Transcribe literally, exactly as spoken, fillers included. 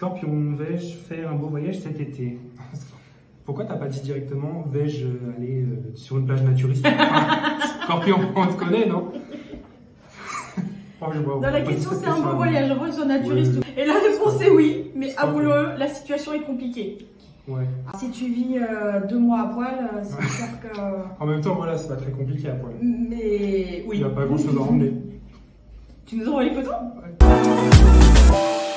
Scorpion, vais-je faire un beau voyage cet été? Pourquoi t'as pas dit directement, vais-je aller euh, sur une plage naturiste? Enfin, Scorpion, on te connaît, non? Oh, Dans la question, c'est un beau voyage, un voyage naturiste. Oui. Et la réponse est oui, mais avouons-le, la situation est compliquée. Ouais. Si tu vis euh, deux mois à poil, c'est sûr que... En même temps, voilà, c'est pas très compliqué à poil. Mais oui. Il n'y a pas grand chose à ramener. Tu nous envoies les photos? Ouais.